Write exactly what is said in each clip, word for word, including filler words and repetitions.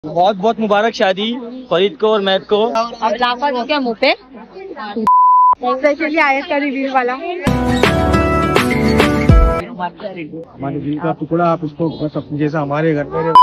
बहुत बहुत मुबारक शादी फरीद को और मैथ को। अब लाफा हो क्या मुँह पे? स्पेशली आयत का रिव्यू वाला। हमारे दिल का टुकड़ा, आप उसको बस अपने जैसा हमारे घर में।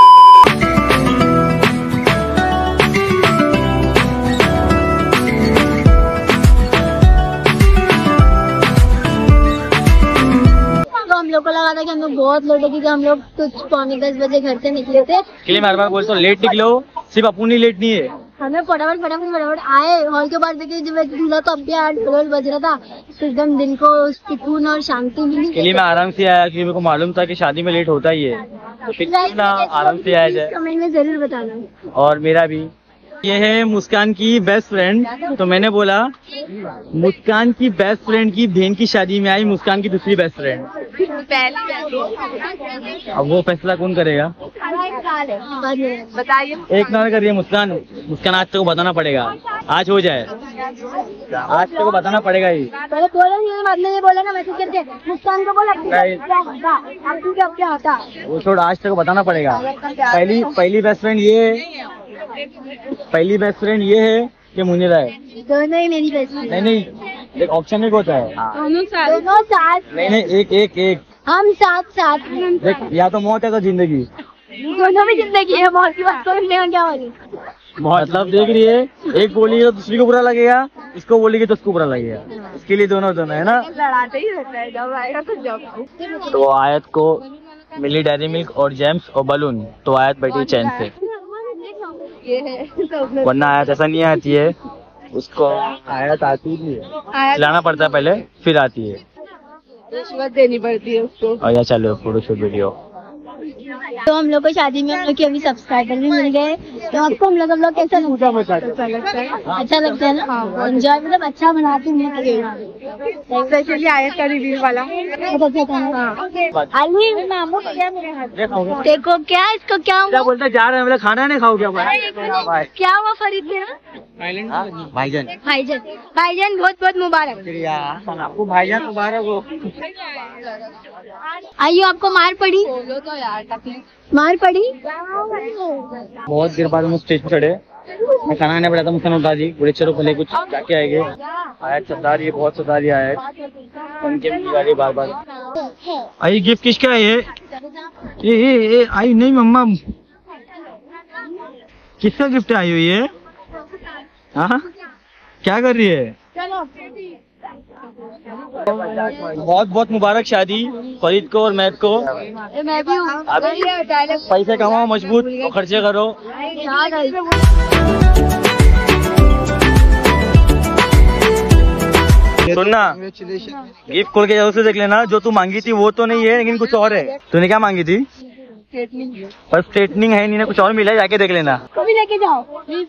हम लोग को लगा था कि हम लोग बहुत लेट है क्योंकि हम लोग कुछ पौने दस बजे घर से निकले थे। के लिए बार बोलते हो लेट निकलो, सिर्फ अपनी लेट नहीं है। हमें फटाफट फटाफट फटाफट आए हॉल के बाहर देखिए जब दूल्हा तो अब भी आठ बजे बज रहा था, तो एकदम दिन को सुकून और शांति मिली। के लिए मैं आराम से आया क्योंकि मेरे को मालूम था कि शादी में लेट होता ही है, तो फिर ना आराम से आया जाए। कमेंट में जरूर बताना। और मेरा भी ये है मुस्कान की बेस्ट फ्रेंड, तो मैंने बोला मुस्कान की बेस्ट फ्रेंड की बहन की शादी में आई मुस्कान की दूसरी बेस्ट फ्रेंड। अब वो फैसला कौन करेगा बताइए। एक ना करिए मुस्कान, मुस्कान आज तेरे को बताना पड़ेगा, आज हो जाए, आज तेरे को बताना पड़ेगा ही। पहले बोला नहीं, बाद में ये बोला ना मैसेज करके मुस्कान को बोला क्या क्या होता वो छोड़, आज तेरे को बताना पड़ेगा। पहली पहली बेस्ट फ्रेंड ये पहली बेस्ट फ्रेंड ये है कि मुनीरा है। दोनों ही मेरी बेस्ट फ्रेंड। नहीं नहीं, एक ऑप्शन एक होता है। दोनों साथ दोनों साथ नहीं नहीं, एक एक एक हम साथ साथ देख, या तो मौत है तो जिंदगी। दोनों भी जिंदगी है, मौत की बात करने का क्या होगी। मतलब देख रही है, एक बोलेगी तो दूसरी को बुरा लगेगा, इसको बोलेगी तो उसको बुरा लगेगा, इसके लिए दोनों दोनों है ना। लड़ाते ही रहता है, जब आएगा तो जब। तो आयत को मिली डेयरी मिल्क और जेम्स और बलून, तो आयत बैठी चैन से। ये है वरना आयत ऐसा नहीं आती है, उसको आयत आती नहीं है, खिलाना पड़ता है पहले फिर आती है, रिश्वत देनी पड़ती है उसको। और या चलो फोटोशूट वीडियो। तो हम लोग को शादी में हम लोग के अभी सब्सक्राइबर भी मिल गए, तो आपको हम लोग हम लोग कैसा लगता है? अच्छा लगता है ना, एंजॉय मतलब अच्छा बनाते हैं। स्पेशली आयत का रिव्यू वाला। अली मामू क्या मेरे हाथ देखो, क्या इसको क्या क्या बोलता जा रहे हैं, मतलब खाना नहीं खाओ क्या? क्या हुआ फरीद में? भाईजान भाईजान भाईजान बहुत बहुत मुबारक। आपको भाईजान मुबारक हो। आइयो, आपको मार पड़ी? तो यार मार पड़ी? बहुत देर बाद हम स्टेज पर चढ़े, मैं खाना नहीं पड़ा था, मुझसे उठा दी बोले चलो पहले कुछ जाके आएंगे। आयत सता रही है, बहुत सता रही है आयत, उनके बार बार। आई गिफ्ट किसका है ये? ये ये ये आई नहीं मम्मा, किसका गिफ्ट आई हुई है? हाँ क्या कर रही है? बहुत बहुत मुबारक शादी फरीद को और मैथ को। मैं भी हूँ। पैसे कमाओ मजबूत और खर्चे करो। सुनना, गिफ्ट खोल के जरूर से देख लेना, जो तू मांगी थी वो तो नहीं है, लेकिन कुछ और है। तूने क्या मांगी थी? पर स्ट्रेटनिंग है नहीं ना, कुछ और मिला है, जाके देख लेना। कभी लेके जाओ।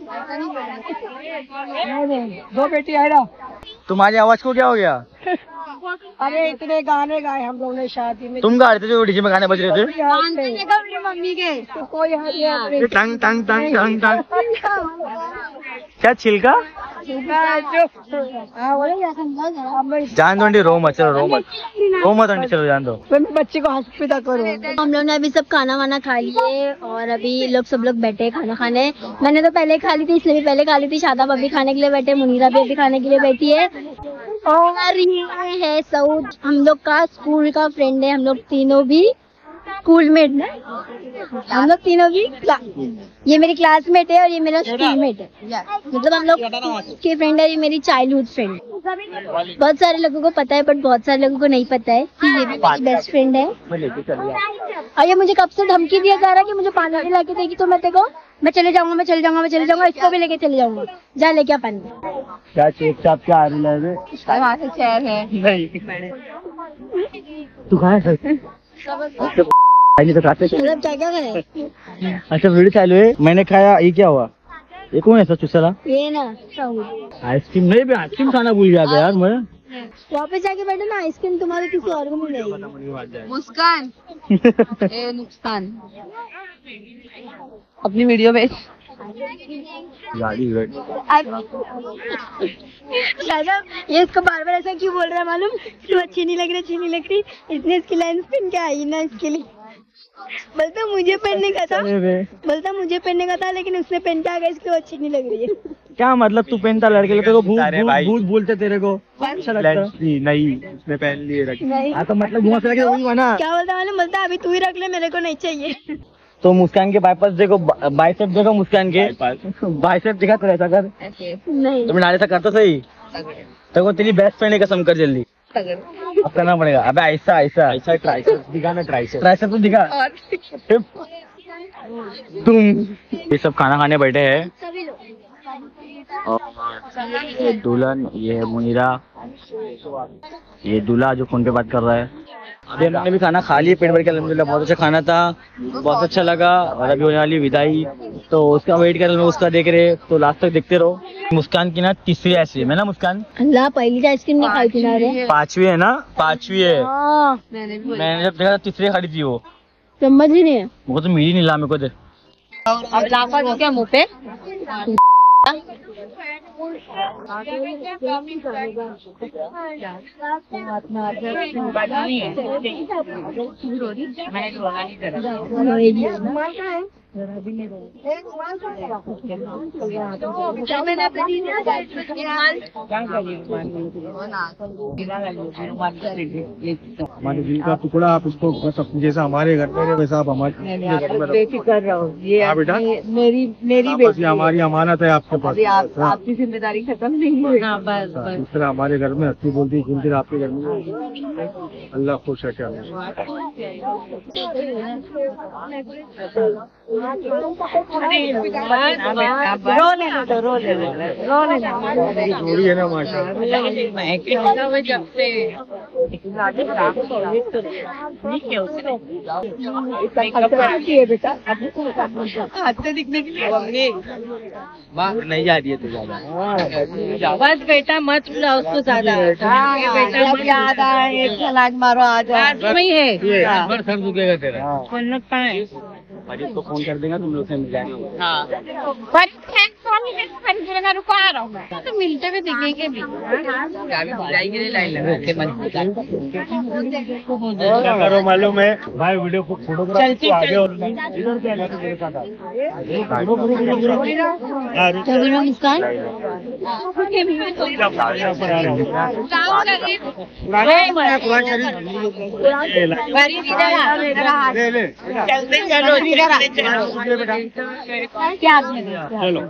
दो बेटी है ना। तुम्हारी आवाज को क्या हो गया? अरे इतने गाने गाए हम लोगों ने शादी में। तुम गा रहे थे जो डीजे में गाने बज रहे थे? मम्मी के तो कोई टंग टंग टंग टंग टंग। क्या छिलका? जान दो आंटी, रो मत, चलो रो मत, रो मत आंटी, चलो जान दो। बच्चे को हॉस्पिटल करो। हम लोग ने अभी सब खाना वाना खा लिए और अभी लोग सब लोग बैठे खाना खाने। मैंने तो पहले खा ली थी, इसलिए भी पहले खा ली थी। शादाब अभी खाने के लिए बैठे, मुनीरा भी अभी खाने के लिए बैठी है। और ये है सऊद, हम लोग का स्कूल का फ्रेंड है, हम लोग तीनों भी स्कूलमेट ना, हम लोग तीनों भी, ये मेरी क्लासमेट है और ये मेरा स्कूलमेट है, मतलब हम लोग के फ्रेंड है। ये मेरी चाइल्डहुड फ्रेंड। बहुत सारे लोगों को पता है बट बहुत सारे लोगों को नहीं पता है कि ये भी मेरी बेस्ट फ्रेंड है। और ये मुझे कब से धमकी दिया जा रहा है कि मुझे पानी नहीं ला के देगी तो मैं तेरे को मैं चले जाऊंगा मैं चले जाऊंगा मैं चले जाऊंगा इसको भी लेके चले जाऊंगा। जा लेके आ पानी। क्या चेक चाप क्या आ रही है? वहाँ से चेयर है। नहीं तू कहाँ है? तो खाते मतलब क्या क्या करे? अच्छा वीडियो चालू है, मैंने खाया, ये क्या हुआ? ये कौन है ऐसा चुसला? ये ना आइसक्रीम नहीं भी, आइसक्रीम खाना भूल जाते यार। मैं वापस जाके बैठे ना, आइसक्रीम तुम्हारे किसी और को मिलेगी। मुस्कान ए नुकसान अपनी वीडियो में गाड़ी ये इसको बार बार ऐसा क्यों बोल रहा है मालूम? क्यों अच्छी नहीं लग रही, अच्छी नहीं लग रही, इसने इसकी लेंस पिन क्या आई ना इसके लिए। बोलता मुझे पहनने का था बोलता मुझे पहनने का था लेकिन उसने पहन के आ गया, इसको अच्छी नहीं लग रही है। क्या मतलब तू पहनता लड़के लोग को भूत भूत बोलते तेरे को अच्छा लगता नहीं, उसने पहन लिए रखी। हाँ तो मतलब घुमा फिरा के वही बना। क्या बोलता मालूम, बोलता अभी तू ही रख ले, मेरे को नहीं चाहिए। तो मुस्कान के बाईपास देखो, बाइसेप देखो मुस्कान के बाइसेप दिखा तो ऐसा कर नहीं तुम नाले से करता सही तो तेरी बेस्ट फ्रेंड कसम कर जल्दी अब करना पड़ेगा। अबे ऐसा ऐसा ऐसा ट्राइसेप दिखा ना, ट्राइसेप ट्राइसेप तो दिखा। तुम ये सब खाना खाने बैठे हैं और दुल्हन ये है मुनीरा, ये दूल्हा जो फोन पे बात कर रहा है। अभी हमने भी खाना खा लिया पेट भर के, अल्हम्दुलिल्लाह बहुत अच्छा खाना था, बहुत अच्छा लगा। और अभी होने वाली विदाई, तो उसका वेट कर रहे हैं, उसका देख रहे, तो लास्ट तक देखते रहो। मुस्कान की ना तीसरी आइसक्रीम है ना मुस्कान? अल्लाह पहली आइसक्रीम नहीं खाई थी ना रे, पांचवी है ना, पांचवी है। मैंने जब देखा तीसरी खड़ी थी वो, समझ ही नहीं है। वो तो मिली नहीं ला मेरे को दे। अब लाफा दो क्या मुँह पे? हमारे दिल का टुकड़ा, आप इसको बस अपने जैसा हमारे घर में वैसा आप हमारे बेफिक्र रहो, ये हाँ बेटा, मेरी मेरी बस ये हमारी अमानत है आपके पास। आप, आपकी जिम्मेदारी खत्म नहीं हुई। हाँ, बस बस इस तरह हमारे घर में हंसी बोलती घूमती आपके घर में, अल्लाह खुश है। क्या रोने दो, रोने दो, रोने दो। जोड़ी है ना माशाल्लाह। जब से बेटा दिखने के लिए नहीं जा रही है तो ज्यादा, बस बेटा मत बुला उसको ज्यादा। बेटा याद आए एक छलांग मारो, आ जाओ। वही है सर दुखेगा तेरा। अरे उसको फोन कर देगा, तुम लोग से मिल जाएंगे। हाँ रुको आ रहा हूँ मैं, तो मिलते हुए दिखेंगे भी। क्या करो मालूम है भाई, वीडियो को फोटोग्राफ आगे और मुस्कान क्या चलो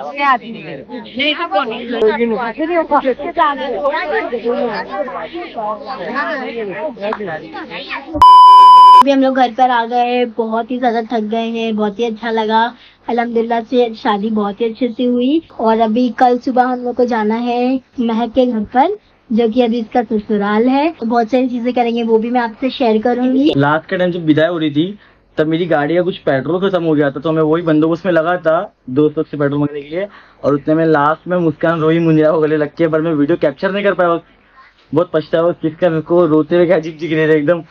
अभी हम लोग घर पर आ गए, बहुत ही ज्यादा थक गए हैं, बहुत ही अच्छा लगा। अल्हम्दुलिल्लाह से शादी बहुत ही अच्छे से हुई। और अभी कल सुबह हम लोग को जाना है महक के घर पर, जो कि अभी इसका ससुराल है। तो बहुत सारी चीजें करेंगे, वो भी मैं आपसे शेयर करूंगी। लास्ट के टाइम जब विदाई हो रही थी तब मेरी गाड़ी का कुछ पेट्रोल खत्म हो गया था, तो मैं वही बंदोबस्त में लगा था दोस्त लोग से पेट्रोल मांगने के लिए। और उतने में लास्ट में मुस्कान रोई मुनिया को गले लग के, पर मैं वीडियो कैप्चर नहीं कर पाया। बहुत पछतावा किसका, मेरे को रोते हुए अजीब जी गिरे एकदम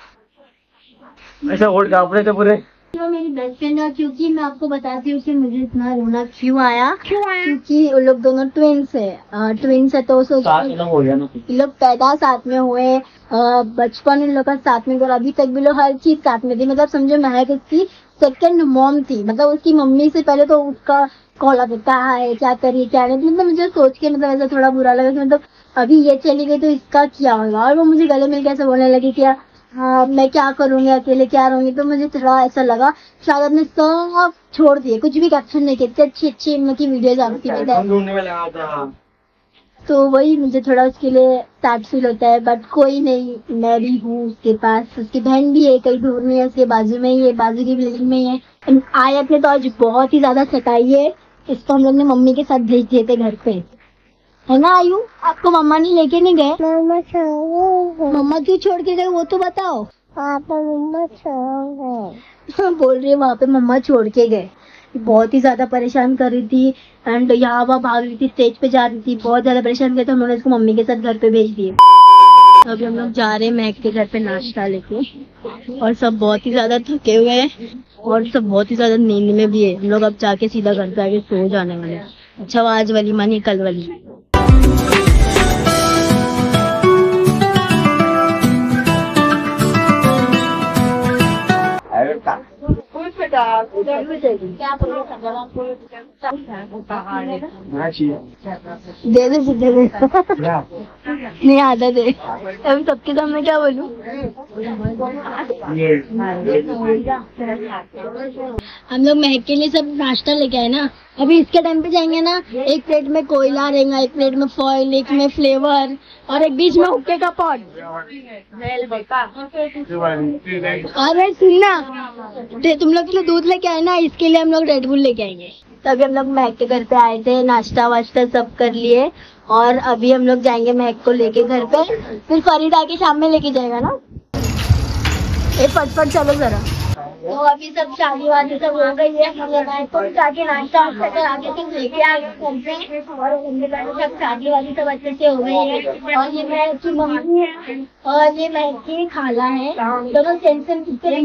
ऐसा होड़ कांप रहे थे पूरे। वो मेरी बेस्ट फ्रेंड है, क्योंकि मैं आपको बताती हूँ कि मुझे इतना रोना क्यों आया, क्यों आया क्योंकि वो लोग दोनों ट्विंस है। ट्विंस है तो हो गया ना, ये लोग पैदा साथ में हुए, बचपन इन लोग का साथ में, और अभी तक भी लोग हर चीज साथ में थी। मतलब समझो महक उसकी सेकंड मॉम थी, मतलब उसकी मम्मी से पहले तो उसका कॉल आता कहा है, क्या करिए क्या नहीं। मतलब मुझे सोच के मतलब ऐसा थोड़ा बुरा लगा कि मतलब अभी ये चली गई तो इसका क्या होगा। और वो मुझे गले मिल के ऐसे बोलने लगी कि हाँ मैं क्या करूंगी, अकेले क्या रहूंगी। तो मुझे थोड़ा ऐसा लगा शायद अपने सब छोड़ दिए, कुछ भी कैप्शन नहीं किए, अच्छी अच्छी उनकी वीडियोज आती है। तो वही मुझे थोड़ा उसके लिए सैड फील होता है, बट कोई नहीं, मैं भी हूँ उसके पास। उसकी बहन भी है, कहीं दूर नहीं है, उसके बाजू में ही है, बाजू की बिल्डिंग में ही है। आयत ने तो आज बहुत ही ज्यादा सताई है, इसको हम लोग ने मम्मी के साथ भेज दिए थे घर पे, है ना आयु? आपको मम्मा नहीं लेके नहीं गए? मम्मा क्यों छोड़ के गए वो तो बताओ। मम्मा छोड़ बोल रही है वहाँ पे मम्मा छोड़ के गए। बहुत ही ज्यादा परेशान कर रही थी, एंड यहाँ वहाँ भाग रही थी, स्टेज पे जा रही थी, बहुत ज्यादा परेशान किया, तो हम लोगों ने इसको मम्मी के साथ घर पे भेज दिए। तो अभी हम लोग जा रहे हैं महक के घर पे नाश्ता लेके, और सब बहुत ही ज्यादा थके हुए हैं और सब बहुत ही ज्यादा नींद में भी है। हम लोग अब जाके सीधा घर पे आके सो जाने वाले हैं। अच्छा आज वाली मानी कल वाली। दे दे दे दे नहीं आता दे अभी सबके सामने क्या बोलूं। हम लोग महक के लिए सब नाश्ता लेके आए ना, अभी इसके टाइम पे जाएंगे ना, एक प्लेट में कोयला रहेगा, एक प्लेट में फॉइल, एक में फ्लेवर और एक बीच में हुक्के का पॉट। अरे सुनना, तुम लोग के लिए दूध लेके आए ना, इसके लिए हम लोग रेड बुल लेके आएंगे। तभी हम लोग महक के घर पे आए थे, नाश्ता वाश्ता सब कर लिए और अभी हम लोग जाएंगे महक को लेके घर पे, फिर फरीद आके शाम में लेके जाएगा ना। ए फटफट चलो जरा। तो अभी सब शादी वादी सब हो गई है, हम लोग तो जाके नाश्ता वास्ता करा के सब लेके आ गए घर पे और सब शादी वादी सब अच्छे से हो गई है। और ये महक की मम्मी है और ये महक की खाला है, दोनों टेंशन कितने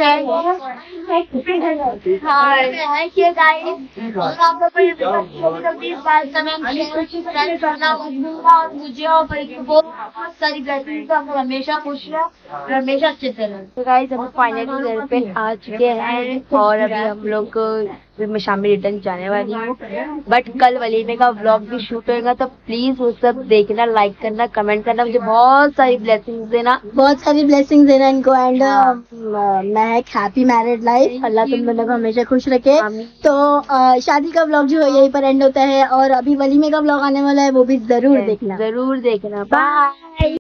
मुझे और बहुत सारी ब्लेसिंग्स, हमेशा खुश रहो, हमेशा अच्छे से रहो। तो गाइस हम फाइनली घर पे आ चुके हैं और अभी हम लोग मैं शाम में रिटर्न जाने वाली हूँ, बट कल वलीमे का व्लॉग भी शूट होगा, तो प्लीज वो सब देखना, लाइक करना, कमेंट करना, मुझे बहुत सारी ब्लेसिंग्स देना, बहुत सारी ब्लेसिंग्स देना इनको। And Mahak happy married life, अल्लाह तुम दोनों को हमेशा खुश रखे। तो uh, शादी का व्लॉग जो है यहीं पर एंड होता है और अभी वलीमे का व्लॉग आने वाला है, वो भी जरूर देखना, जरूर देखना। बाय।